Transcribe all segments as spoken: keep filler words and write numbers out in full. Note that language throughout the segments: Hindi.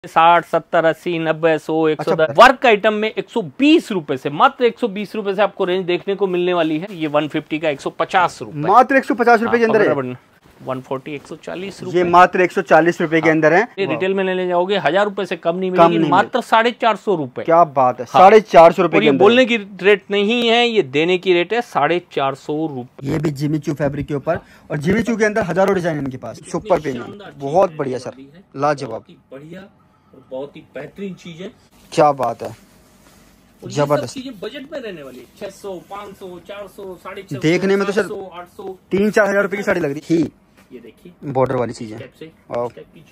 साठ सत्तर अस्सी नब्बे सौ एक सौ दस वर्क आइटम में एक सौ बीस रुपए से, मात्र एक सौ बीस रुपए से आपको रेंज देखने को मिलने वाली है। ये एक सौ पचास का एक सौ पचास रुपए, मात्र एक सौ पचास रुपए के अंदर है। एक सौ चालीस एक सौ चालीस रुपए, ये मात्र एक सौ चालीस रुपए के अंदर है। ये रिटेल में लेने जाओगे हजार रुपए से कम नहीं मिलेगी, मात्र साढ़े चार सौ रुपए। क्या बात है, साढ़े चार सौ रुपए। ये बोलने की रेट नहीं है, ये देने की रेट है साढ़े चार सौ रुपए। ये भी जिमी चू फैब्रिक के ऊपर, और जिमी चू के अंदर हजारों डिजाइन इनके पास। सुपर प्रीमियम, बहुत बढ़िया सर, लाजवाब, बढ़िया और बहुत ही बेहतरीन चीज है। क्या बात है, जबरदस्त चीजें बजट में रहने वाली, छह सौ पाँच सौ चार सौ साढ़े छह सौ देखने में तो सर आठ सौ तीन चार हजार रुपए की साड़ी लग रही थी। ये देखिए बॉर्डर वाली चीजें, वाह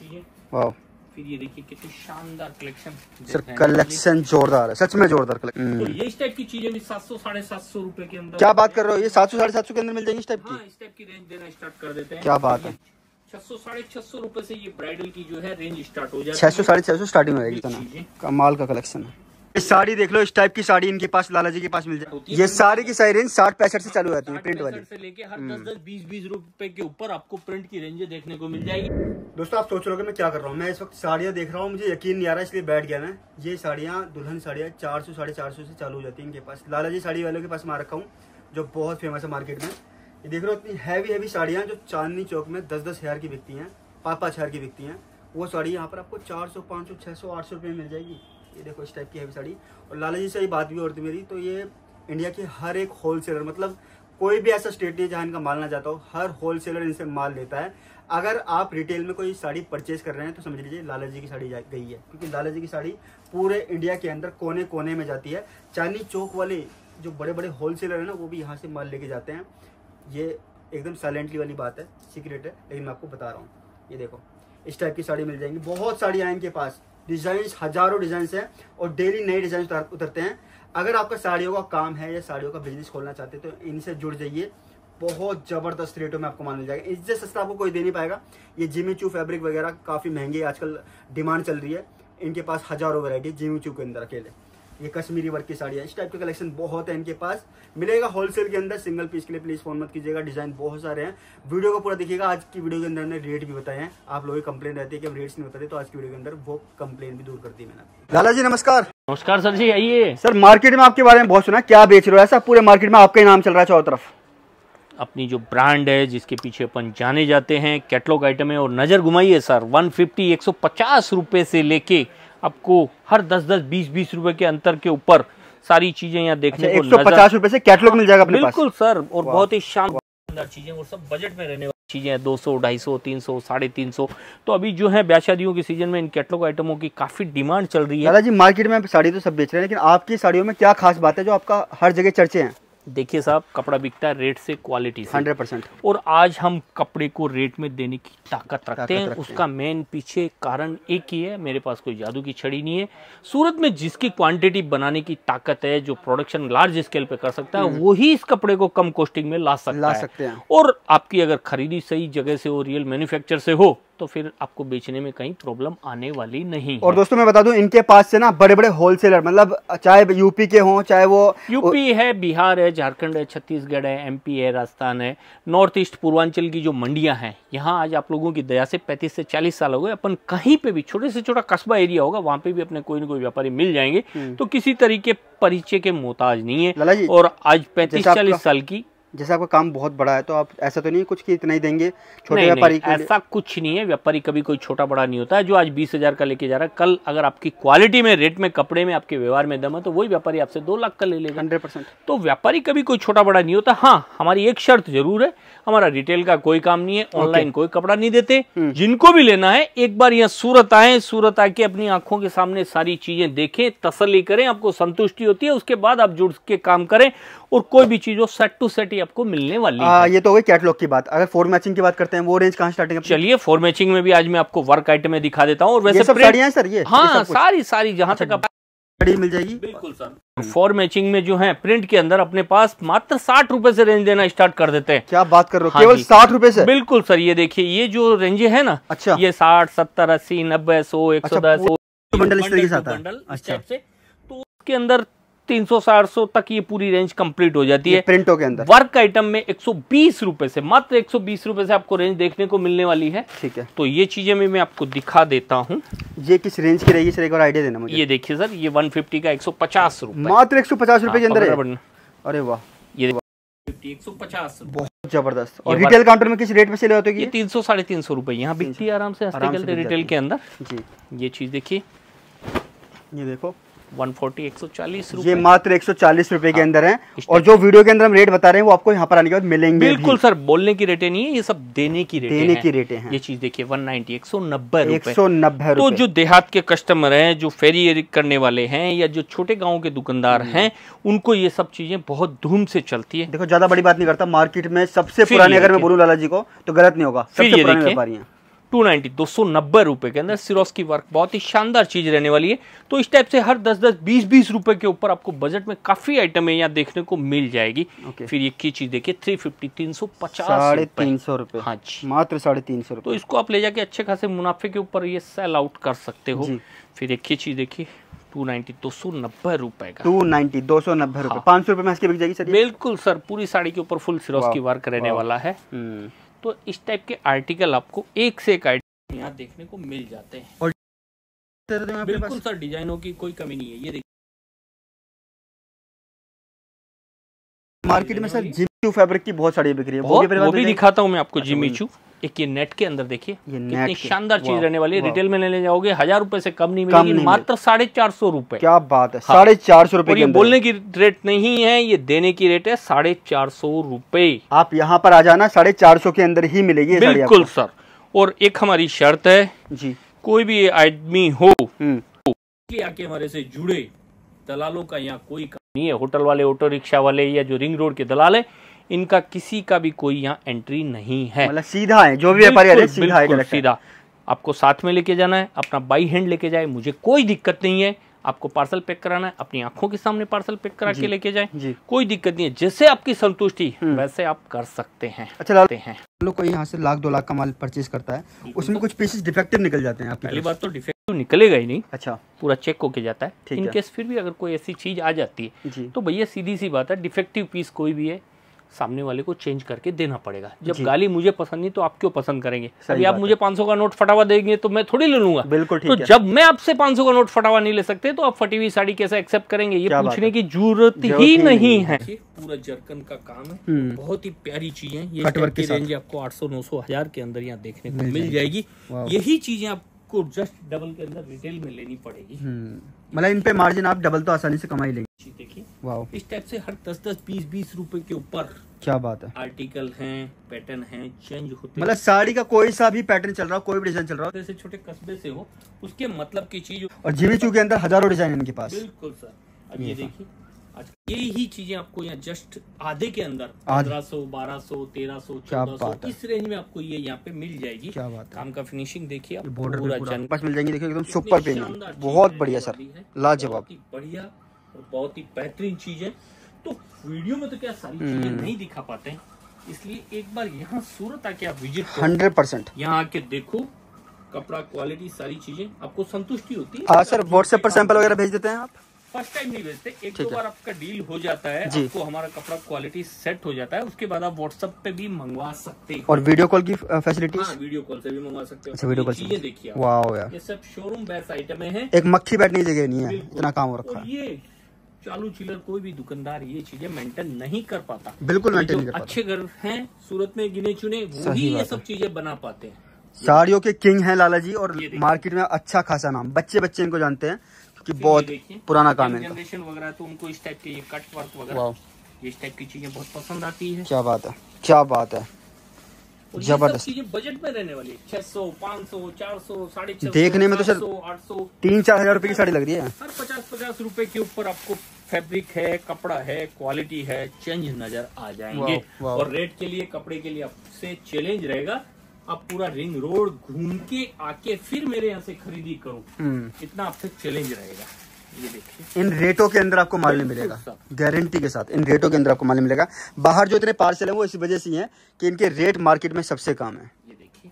वाह। फिर ये देखिए कितनी शानदार कलेक्शन सर, कलेक्शन जोरदार है, सच में जोरदार कलेक्शन। तो ये इस टाइप की चीजें भी सात सौ साढ़े सात सौ रुपए के अंदर। क्या बात कर रहे हो, ये सात सौ साढ़े सात सौ के अंदर मिल जाएगी इस टाइप की? हाँ, इस टाइप की रेंज देना स्टार्ट कर देते हैं। क्या बात है, छह सौ साढ़े छह सौ रुपए से ये ब्राइडल की जो है रेंज स्टार्ट हो जाती है। छह सौ साढ़े छह सौ स्टार्टिंग हो जाएगी। कमाल का कलेक्शन है। इस साड़ी देख लो, इस टाइप की साड़ी इनके पास लाला जी के पास मिल जाए। ये साड़ी की सारी रेंज साठ पैंसठ से चालू होती है, प्रिंट वाली से लेके हर दस दस बीस बीस रुपए के ऊपर आपको प्रिंट की रेंज देखने को मिल जाएगी। दोस्तों, आप सोच रहे हो मैं क्या कर रहा हूँ, मैं इस वक्त साड़ियाँ देख रहा हूँ, मुझे यकीन नहीं आ रहा, इसलिए बैठ गया मैं। ये साड़ियाँ, दुल्हन साड़ियाँ चार सौ साढ़े चार सौ से चालू हो जाती है इनके पास। लाला जी साड़ी वालों के पास मैं रखा हूँ, जो बहुत फेमस है मार्केट में। ये देख रहे हो, इतनी हैवी हैवी साड़ियाँ जो चांदनी चौक में दस दस हजार की बिकती हैं, पाँच पाँच हजार की बिकती हैं, वो साड़ी यहाँ पर आपको चार सौ पाँच सौ छह सौ आठ सौ रुपये में मिल जाएगी। ये देखो इस टाइप की हैवी साड़ी। और लाला जी से ही बात भी होती मेरी, तो ये इंडिया के हर एक होलसेलर, मतलब कोई भी ऐसा स्टेट नहीं जहाँ इनका माल ना जाता हो, हर होलसेलर इनसे माल लेता है। अगर आप रिटेल में कोई साड़ी परचेज कर रहे हैं तो समझ लीजिए लाला जी की साड़ी गई है, क्योंकि लाला जी की साड़ी पूरे इंडिया के अंदर कोने कोने में जाती है। चांदनी चौक वाले जो बड़े बड़े होलसेलर है ना, वो भी यहाँ से माल लेके जाते हैं। ये एकदम साइलेंटली वाली बात है, सीक्रेट है, लेकिन मैं आपको बता रहा हूँ। ये देखो इस टाइप की साड़ी मिल जाएंगी, बहुत साड़ियाँ हैं इनके पास, डिजाइन हजारों डिजाइन हैं, और डेली नए डिजाइन उतरते हैं। अगर आपका साड़ियों का काम है या साड़ियों का बिजनेस खोलना चाहते हैं तो इनसे जुड़ जाइए, बहुत जबरदस्त रेटों में आपको माल मिल जाएगा। इससे सस्ता आपको कोई दे नहीं पाएगा। ये जिमी चू फैब्रिक वगैरह काफी महंगे आजकल डिमांड चल रही है, इनके पास हजारों वैरायटी जिमी चू के अंदर अकेले। ये कश्मीरी वर्क की साड़ियाँ, इस टाइप के कलेक्शन बहुत है इनके पास, मिलेगा होलसेल के अंदर। सिंगल पीस के लिए प्लीज फोन मत कीजिएगा, डिजाइन बहुत सारे हैं। वीडियो को पूरा देखिएगा। आज की वीडियो के अंदर हमने रेट भी बताए हैं, आप लोगों की कंप्लेन रहती है कि हम रेट्स नहीं बताते, तो आज की वीडियो के अंदर वो कंप्लेन भी दूर कर दी मैंने। लाला जी नमस्कार। नमस्कार सर जी, आइए। सर, मार्केट में आपके बारे में बहुत सुना, क्या बेच रहे हो? ऐसा पूरे मार्केट में आपका ही नाम चल रहा है चारों तरफ। अपनी जो ब्रांड है, जिसके पीछे अपन जाने जाते हैं, कैटलॉग आइटम है, और नजर घुमाइए सर, एक सौ पचास एक सौ पचास रुपए से लेके आपको हर दस दस बीस बीस रुपए के अंतर के ऊपर सारी चीजें यहाँ देखने अच्छा, को एक सौ पचास रुपए से कैटलॉग मिल जाएगा अपने पास। बिल्कुल सर, और बहुत ही शानदार चीजें, और सब बजट में रहने वाली चीजें हैं। दो सौ ढाई सौ तीन सौ साढ़े तीन सौ। तो अभी जो है ब्याह शादियों के सीजन में इन कैटलॉग आइटमों की काफी डिमांड चल रही है। दादा जी, मार्केट में साड़ी तो सब बेच रहे हैं, लेकिन आपकी साड़ियों में क्या खास बात है जो आपका हर जगह चर्चे हैं? देखिए साहब, कपड़ा बिकता है रेट से, क्वालिटी से, हंड्रेड परसेंट। और आज हम कपड़े को रेट में देने की ताकत रखते हैं। उसका मेन पीछे कारण एक ही है, मेरे पास कोई जादू की छड़ी नहीं है। सूरत में जिसकी क्वांटिटी बनाने की ताकत है, जो प्रोडक्शन लार्ज स्केल पे कर सकता है, वो ही इस कपड़े को कम कॉस्टिंग में ला सकता ला है। सकते हैं। और आपकी अगर खरीदी सही जगह से हो, रियल मैन्युफैक्चर से हो, तो फिर आपको बेचने में कहीं प्रॉब्लम आने वाली नहीं। और दोस्तों मैं बता दूं, इनके पास से ना बड़े बड़े होलसेलर, मतलब चाहे यूपी के हों, चाहे वो यूपी है, बिहार है, झारखंड है, छत्तीसगढ़ है, एमपी है, राजस्थान है, नॉर्थ ईस्ट पूर्वांचल की जो मंडियां हैं, यहाँ आज आप लोगों की दया से पैंतीस से चालीस साल हो गए, अपन कहीं पे भी छोटे से छोटा कस्बा एरिया होगा, वहां पे भी अपने कोई ना कोई व्यापारी मिल जाएंगे। तो किसी तरीके परिचय के मोहताज नहीं है। और आज पैंतीस चालीस साल की, जैसे आपका काम बहुत बड़ा है, तो आप ऐसा तो नहीं कुछ कि इतना ही देंगे छोटे व्यापारी के लिए? ऐसा कुछ नहीं है, व्यापारी कभी कोई छोटा बड़ा नहीं होता है। जो आज बीस हजार का लेके जा रहा है, कल अगर आपकी क्वालिटी में, रेट में, कपड़े में, आपके व्यवहार में दम है, तो वही व्यापारी आपसे दो लाख का ले लेगा। Hundred percent. तो व्यापारी कभी कोई छोटा बड़ा नहीं होता। हाँ, हमारी एक शर्त जरूर है, हमारा रिटेल का कोई काम नहीं है, ऑनलाइन कोई कपड़ा नहीं देते। जिनको भी लेना है, एक बार यहाँ सूरत आए, सूरत आके अपनी आंखों के सामने सारी चीजें देखें, तसल्ली करें, आपको संतुष्टि होती है, उसके बाद आप जुड़ के काम करें, और कोई भी चीज हो सेट टू सेट ही आपको मिलने वाली आ, ये तो हो गई कैटलॉग की बात। अगर फोर मैचिंग की बात करते हैं, वो रेंज कहाँ स्टार्टिंग है? चलिए, फोर मैचिंग में भी आज मैं आपको वर्क आइटम में दिखा देता हूँ। और वैसे सब साड़ियां हैं सर ये? हाँ, ये सारी सारी जहाँ तक आप साड़ी मिल जाएगी। बिल्कुल सर। फोर मैचिंग में जो है प्रिंट के अंदर अपने पास मात्र साठ रुपए से रेंज देना स्टार्ट कर देते हैं। क्या बात कर रहे हो? हाँ, केवल साठ रुपए से? बिल्कुल सर। ये देखिए, ये जो रेंज है ना, अच्छा, ये साठ सत्तर अस्सी नब्बे सौ एक सौ दस बंडल इस तरीके से आता है। अच्छा, तो उसके अंदर तीन सौ चार सौ तक ये पूरी रेंज कंप्लीट हो जाती है प्रिंटों के अंदर। वर्क आइटम में एक सौ बीस रुपए से, मात्र एक सौ बीस रुपए से आपको रेंज देखने को मिलने वाली है। ठीक है, तो ये चीजें मैं मैं आपको दिखा देता हूँ। ये किस रेंज की रहेगी सर, एक और आइडिया देना मुझे। ये देखिए सर, ये एक सौ पचास का एक सौ पचास रुपए, मात्र एक सौ पचास रुपए के अंदर है। अरे वाह, ये एक सौ पचास, बहुत जबरदस्त। और रिटेल काउंटर में किस रेट में सेल होती है? ये तीन सौ साढ़े तीन सौ रुपए यहाँ बिकती है आराम से, हंसते खेलते रिटेल के अंदर जी। ये चीज देखिए, ये देखो एक सौ चालीस एक सौ चालीस ये मात्र एक सौ चालीस रुपए के अंदर है। और जो वीडियो के अंदर हम रेट बता रहे हैं वो आपको यहाँ पर आने के बाद मिलेंगे। बिल्कुल सर, बोलने की रेटें नहीं है, ये सब देने की रेटें देने की रेटें हैं। ये चीज देखिए एक सौ नब्बे एक सौ नब्बे रुपए, एक सौ नब्बे तो जो देहात के कस्टमर हैं, जो फेरी करने वाले हैं या जो छोटे गाँव के दुकानदार हैं, उनको ये सब चीजें बहुत धूम से चलती है। देखो ज्यादा बड़ी बात नहीं करता, मार्केट में सबसे पुराने अगर मैं बोलूँ लाला जी को तो गलत नहीं होगा, सबसे पुराने व्यापारी हैं। टू नाइन्टी दो सौ नब्बे रुपए के अंदर सिरोस्की की वर्क, बहुत ही शानदार चीज रहने वाली है। तो इस टाइप से हर दस दस बीस बीस रुपए के ऊपर आपको बजट में काफी आइटमें यहाँ देखने को मिल जाएगी। okay. फिर ये की चीज देखिए तीन सौ पचास तीन सौ पचास साढ़े तीन सौ रुपए, हाँ जी, मात्र साढ़े तीन सौ रुपए। तो इसको आप ले जाके अच्छे खासे मुनाफे के ऊपर ये सेल आउट कर सकते हो। फिर एक ही चीज देखिए टू नाइन्टी दो सौ नब्बे रुपए का, टू नाइन्टी दो सौ नब्बे रुपए, पाँच सौ रुपए में इसकी बिक जाएगी सर। बिल्कुल सर, पूरी साड़ी के ऊपर फुल सिरोस्की की वर्क रहने वाला है। तो इस टाइप के आर्टिकल आपको एक से एक आइटम यहाँ देखने को मिल जाते हैं। और बिल्कुल सर, डिजाइनों की कोई कमी नहीं है। ये देखिए मार्केट में सर जिमी फैब्रिक की बहुत साड़ी बिक रही है, वो, वो भी दिखाता हूँ मैं आपको। जिमी चू एक ये नेट के अंदर देखिए कितनी शानदार चीज रहने वाली है। रिटेल में लेने जाओगे हजार रुपए से कम नहीं मिलेगी, मात्र साढ़े चार सौ रुपए। क्या बात है, साढ़े चार सौ रुपए। ये बोलने की रेट नहीं है, ये देने की रेट है साढ़े चार सौ रुपए। आप यहाँ पर आ जाना, साढ़े चार सौ के अंदर ही मिलेगी। बिल्कुल सर। और एक हमारी शर्त है जी, कोई भी आदमी हो आके हमारे से जुड़े, दलालों का यहाँ कोई काम नहीं है। होटल वाले, ऑटो रिक्शा वाले या जो रिंग रोड के दलाल है, इनका किसी का भी कोई यहाँ एंट्री नहीं है। मतलब सीधा है, जो भी व्यापारी है सीधा है, सीधा। आपको साथ में लेके जाना है, अपना बाई हैंड लेके जाए, मुझे कोई दिक्कत नहीं है। आपको पार्सल पैक कराना है, अपनी आंखों के सामने पार्सल पैक करा के लेके जाए, कोई दिक्कत नहीं है। जैसे आपकी संतुष्टि वैसे आप कर सकते हैं। अच्छा लाते हैं लोग, कोई यहाँ से लाख दो लाख का माल परचेज करता है, उसमें कुछ पीसेस डिफेक्टिव निकल जाते हैं। पहली बात तो डिफेक्टिव निकलेगा ही नहीं। अच्छा, पूरा चेक होके जाता है। इन केस फिर भी अगर कोई ऐसी चीज आ जाती है तो भैया सीधी सी बात है, डिफेक्टिव पीस कोई भी है सामने वाले को चेंज करके देना पड़ेगा। जब गाली मुझे पसंद नहीं तो आप क्यों पसंद करेंगे? अभी आप मुझे पाँच सौ का नोट फटावा देंगे तो मैं थोड़ी ले लूंगा। बिल्कुल ठीक तो है। जब मैं आपसे पाँच सौ का नोट फटावा नहीं ले सकते तो आप फटी हुई साड़ी कैसे एक्सेप्ट करेंगे? ये पूछने की जरूरत ही नहीं है। पूरा जरकन का काम है, बहुत ही प्यारी चीज है। ये की रेंज आपको आठ सौ नौ सौ हजार के अंदर यहाँ देखने को मिल जाएगी। यही चीजें आपको जस्ट डबल के अंदर रिटेल में लेनी पड़ेगी। मतलब इन पे मार्जिन आप डबल तो आसानी से कमाई लेंगे। देखिए वाह, इस टाइप से हर दस दस बीस बीस रुपए के ऊपर क्या बात है, आर्टिकल हैं, पैटर्न हैं, चेंज होते। मतलब साड़ी का कोई सा भी पैटर्न चल रहा हो, कोई भी डिजाइन चल रहा हो, जैसे छोटे कस्बे से हो उसके मतलब की चीज। और जिमी चू के अंदर हजारों डिजाइन इनके पास। बिल्कुल सर। अब ये देखिए आज यही ही चीजें आपको यहाँ जस्ट आधे के अंदर पंद्रह सौ बारह सौ तेरह सौ चौदह सौ इस रेंज में आपको ये यहाँ पे मिल जाएगी। क्या बात है, काम का फिनिशिंग देखिए आप, बॉर्डर पास मिल जाएंगे। देखिए एकदम सुपर पेन, बहुत बढ़िया सर, लाजवाब, बढ़िया और बहुत ही बेहतरीन चीज है। तो वीडियो में तो क्या सारी चीजें नहीं दिखा पाते हैं, इसलिए एक बार यहाँ सूरत आके आप विजिट करो, हंड्रेड परसेंट यहाँ आके देखो, कपड़ा क्वालिटी सारी चीजें आपको संतुष्टि होती है। हाँ सर, व्हाट्सएप पर सैंपल वगैरह भेज देते हैं आप? फर्स्ट टाइम नहीं भेजते, एक दो बार आपका डील हो जाता है, आपको हमारा कपड़ा क्वालिटी सेट हो जाता है, उसके बाद आप व्हाट्सएप पे भी मंगवा सकते हो। और वीडियो कॉल की फैसिलिटी? हाँ, वीडियो कॉल से भी मंगवा सकते हो। अच्छा, वीडियो कॉल चीजें देखिए, वाह यार, ये सब शोरूम बेस्ट आइटम है। एक मक्खी बैठने की जगह नहीं है, इतना काम हो रखा है। ये चालू चिल्लर कोई भी दुकानदार ये चीजें मेंटेन नहीं कर पाता। बिल्कुल मेंटेन नहीं कर पाता। अच्छे घर हैं सूरत में गिने चुने, वही ये सब चीजें बना पाते हैं। साड़ियों के किंग हैं लाला जी, और मार्केट में अच्छा खासा नाम, बच्चे बच्चे इनको जानते हैं क्योंकि बहुत पुराना काम है। जनरेशन वगैरह तो उनको इस टाइप के ये कट वर्क वगैरह, इस टाइप की चीजें बहुत पसंद आती है। क्या बात है, क्या बात है, जबरदस्त चीजें बजट में रहने वाली है। छह सौ पाँच सौ चार सौ साढ़े छह सौ देखने में तो सर आठ सौ तीन चार हजार रुपए की साड़ी लग रही है। हर पचास पचास रुपए के ऊपर आपको फैब्रिक है, कपड़ा है, क्वालिटी है, चेंज नजर आ जाएंगे। वाव, वाव। और रेट के लिए, कपड़े के लिए आपसे चैलेंज रहेगा, आप पूरा रिंग रोड घूम के आके फिर मेरे यहाँ से खरीदी करो, इतना आपसे चैलेंज रहेगा। ये देखिए, इन रेटों के अंदर आपको माल नहीं मिलेगा, गारंटी के साथ इन रेटों के अंदर आपको माल नहीं मिलेगा। बाहर जो इतने पार्सल है वो इस वजह से है कि इनके रेट मार्केट में सबसे कम है। ये देखिए,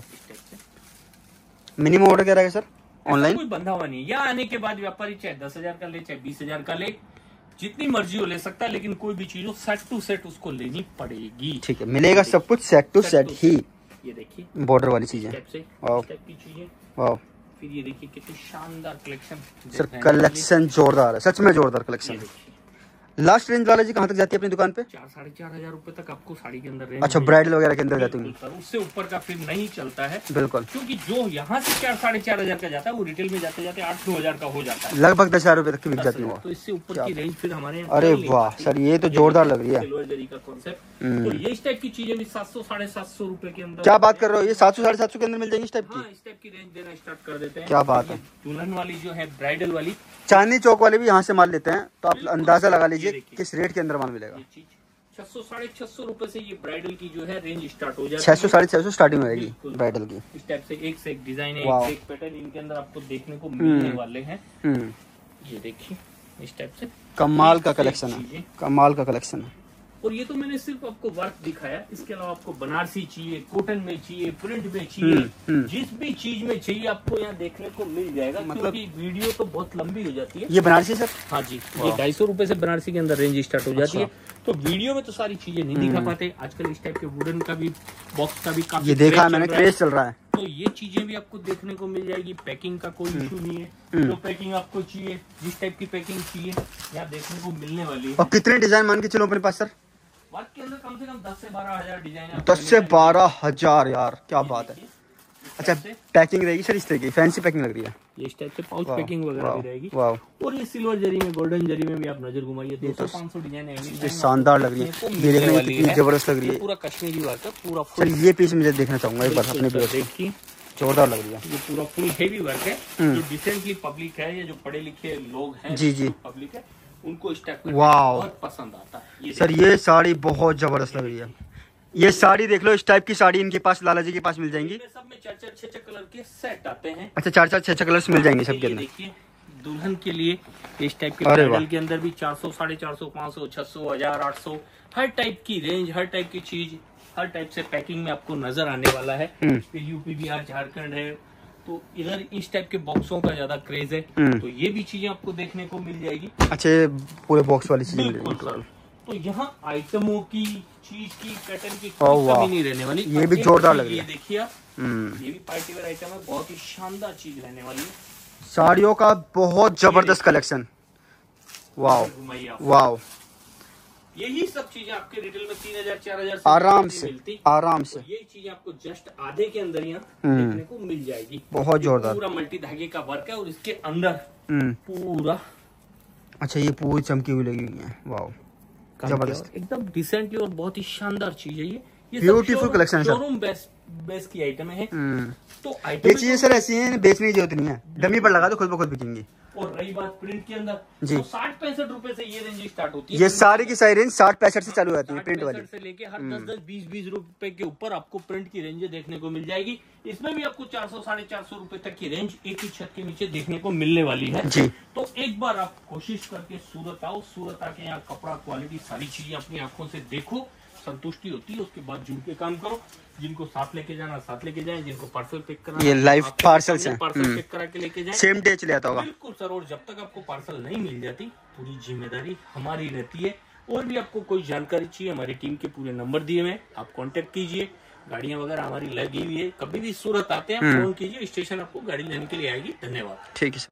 मिनिमम ऑर्डर क्या रहेगा सर ऑनलाइन? कोई बंधा हुआ नहीं, यहाँ आने के बाद व्यापारी चाहे दस हजार का ले चाहे बीस हजार का ले, जितनी मर्जी हो ले सकता है, लेकिन कोई भी चीज हो सेट टू सेट उसको लेनी पड़ेगी। ठीक है, मिलेगा सब कुछ सेट टू सेट ही। ये देखिए बॉर्डर वाली चीजें, की चीजें। वाह, फिर ये देखिए कितनी शानदार कलेक्शन सर, कलेक्शन जोरदार है, सच में जोरदार कलेक्शन है। लास्ट रेंज वाला जी कहाँ तक जाती है अपनी दुकान पे? चार साढ़े चार हजार रुपए तक आपको साड़ी के अंदर रेंज। अच्छा, ब्राइडल वगैरह के अंदर जाती है, उससे ऊपर का फिर नहीं चलता है। बिल्कुल, क्योंकि जो यहाँ से चार साढ़े चार हजार का जाता है वो रिटेल में जाते जाते आठ नौ हजार का हो जाता है, लगभग दस हजार रुपए तक की बिक जाती है। तो इससे ऊपर की रेंज फिर हमारे। अरे वाह सर, ये तो जोरदार लग रही है सिल्वर जरी का कॉन्सेप्ट। तो ये इस टाइप की चीजें भी सात सौ साढ़े सात सौ रुपए के अंदर। क्या बात कर रहे हो, ये सात सौ साढ़े सात सौ के अंदर मिल जाएगी इस टाइप की? इस टाइप की रेंज देना स्टार्ट कर देते हैं। क्या बात है। दुल्हन वाली जो है, ब्राइडल वाली, चांदनी चौक वाले भी यहाँ से माल लेते हैं, तो आप अंदाजा लगा लीजिए किस रेट के अंदर माल मिलेगा। छह सौ साढ़े छह सौ रुपए से ये ब्राइडल की जो है रेंज स्टार्ट हो जाती है। छह सौ साढ़े छह सौ स्टार्टिंग हो जाएगी ब्राइडल की। इस टाइप से एक से एक डिजाइन है, एक से एक पैटर्न इनके अंदर आपको देखने को मिलने वाले हैं। ये देखिए इस टाइप से कमाल का कलेक्शन है, कमाल का कलेक्शन है। और ये तो मैंने सिर्फ आपको वर्क दिखाया, इसके अलावा आपको बनारसी चाहिए, कॉटन में चाहिए, प्रिंट में चाहिए, जिस भी चीज में चाहिए आपको यहाँ देखने को मिल जाएगा। मतलब वीडियो तो बहुत लंबी हो जाती है। ये बनारसी सर? हाँ जी, ये ढाई सौ रुपए से बनारसी के अंदर रेंज स्टार्ट हो जाती है। तो वीडियो में तो सारी चीजें नहीं दिखा पाते। आजकल इस टाइप के वुडन का भी, बॉक्स का भी काफी ये देखा मैंने, क्रेज चल रहा है। तो ये चीजें भी आपको देखने को मिल जाएगी। पैकिंग का कोई इशू नहीं है, जो पैकिंग आपको चाहिए, जिस टाइप की पैकिंग चाहिए यहाँ देखने को मिलने वाली है। और कितने डिजाइन मान के चलो अपने पास सर? वर्क के अंदर कम से कम दस से बारह हजार डिजाइन। दस से बारह हजार यार, क्या बात है। अच्छा, पैकिंग रहेगी सर इस तरह की, फैंसी पैकिंग लग रही है। ये इस टाइप से पाउच पैकिंग वगैरह भी रहेगी। वाह। और ये सिल्वर जरी में, गोल्डन जरी में भी आप नजर घुमाइए, दो सौ पाँच सौ डिजाइन ये शानदार लग रही है, ये देखने में कितनी जबरदस्त लग रही है। पूरा कश्मीरी वर्क है पूरा। सर ये पीस मुझे देखना चाहूंगा एक बार अपने व्यूअर्स को, देखिए जोरदार लग रही है। ये पूरा फुल हेवी वर्क है। जो डिसेंटली पब्लिक है, या जो पढ़े लिखे लोग हैं, जी जी, पब्लिक है, उनको इस टाइप बहुत पसंद आता है। सर ये साड़ी बहुत जबरदस्त लग रही है। ये साड़ी देख लो, इस टाइप की साड़ी इनके पास, लाला जी के पास मिल जाएंगी। सब में चार चार छह छह कलर के सेट आते हैं। अच्छा, चार चार छह छह कलर्स मिल जाएंगे सबके अंदर। देखिए दुल्हन के लिए इस टाइप के ब्राइडल के अंदर भी चार सौ साढ़े चार सौ पाँच सौ छह सौ हजार आठ सौ हर टाइप की रेंज, हर टाइप की चीज, हर टाइप से पैकिंग में आपको नजर आने वाला है। यूपी बिहार झारखंड है, तो इधर इस टाइप के बॉक्सों का ज्यादा क्रेज है, तो ये भी चीजें आपको देखने को मिल जाएगी। अच्छा, पूरे बॉक्स वाली चीजें बिल्कुल सर। तो यहाँ आइटमों की, चीज की, पैटर्न की कोई कमी नहीं रहने वाली। ये भी जोरदार लग रही है। देखिए आप, ये भी पार्टी वेयर आइटम है, बहुत ही शानदार चीज रहने वाली है। साड़ियों का बहुत जबरदस्त कलेक्शन। वाओ वाओ, यही सब चीजें आपके रिटेल में तीन हजार चार हजार आराम से मिलती, आराम से। तो ये चीजें आपको जस्ट आधे के अंदर यहाँ देखने को मिल जाएगी। बहुत जोरदार, पूरा मल्टी धागे का वर्क है और इसके अंदर पूरा। अच्छा, ये पूरी चमकी हुई लगी हुई है। वाओ, जबरदस्त, एकदम डिसेंटली और बहुत ही शानदार चीज है। ये ये ब्यूटीफुल कलेक्शन है सर। शोरूम बेस्ट बेस्ट की आइटम है। तो आइटम ये चीजें सर ऐसी हैं, बेचने की जरूरत नहीं है, डमी पर लगा दो, खुद ब खुद बिकेंगी। और रही बात प्रिंट के अंदर, जी, तो साठ पैंसठ रुपए से ये रेंज स्टार्ट होती है। ये सारी की सारी रेंज साठ पैंसठ से चालू होती है प्रिंट वाली, से लेके हर दस दस बीस बीस रुपए के ऊपर आपको प्रिंट की रेंज देखने को मिल जाएगी। इसमें भी आपको चार सौ साढ़े चार सौ रुपए तक की रेंज एक ही छत के नीचे देखने को मिलने वाली है जी। तो एक बार आप कोशिश करके सूरत आओ, सूरत आके यहाँ कपड़ा, क्वालिटी, सारी चीजें अपनी आंखों से देखो, संतुष्टि होती है, उसके बाद जुड़ के काम करो। जिनको साथ लेके जाना साथ लेके जाएं, जिनको पार्सल पिक करना, ये लाइव पार्सल से पार्सल पिक करा के लेके जाएं, सेम डे चले आता होगा। बिल्कुल सर। और जब तक आपको पार्सल नहीं मिल जाती, पूरी जिम्मेदारी हमारी रहती है। और भी आपको कोई जानकारी चाहिए, हमारी टीम के पूरे नंबर दिए हुए, आप कांटेक्ट कीजिए। गाड़ियां वगैरह हमारी लगी हुई है, कभी भी सूरत आते हैं फोन कीजिए, स्टेशन आपको गाड़ी लेने के लिए आएगी। धन्यवाद। ठीक है।